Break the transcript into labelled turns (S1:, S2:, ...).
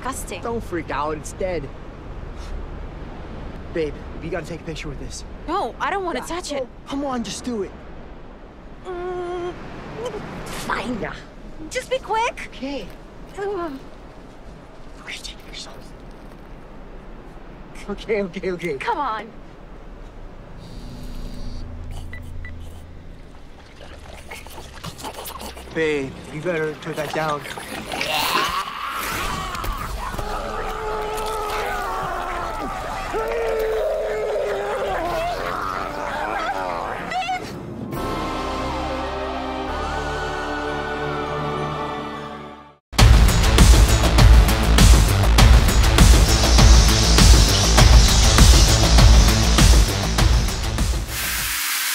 S1: disgusting.
S2: Don't freak out, it's dead. Babe, you gotta take a picture with this.
S1: No, I don't want to touch it.
S2: Come on, just do it.
S1: Fine.
S2: Yeah.
S1: Just be quick.
S2: Okay.
S1: Ugh.
S2: Okay, take it yourself. Okay.
S1: Come on.
S2: Babe, you better turn that down.